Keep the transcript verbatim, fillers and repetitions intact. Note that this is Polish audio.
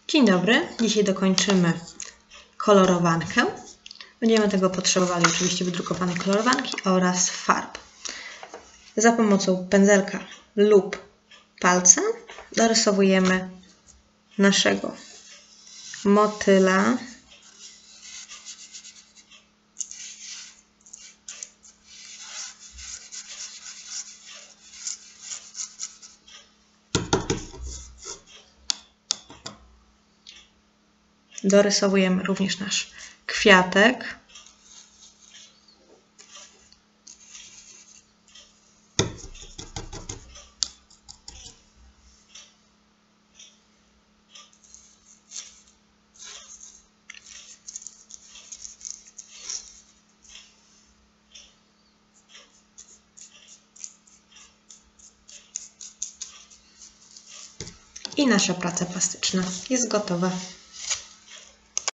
Dzień dobry, dzisiaj dokończymy kolorowankę. Będziemy tego potrzebowali oczywiście wydrukowanej kolorowanki oraz farb. Za pomocą pędzelka lub palca dorysowujemy naszego motyla. Dorysowujemy również nasz kwiatek. I nasza praca plastyczna jest gotowa.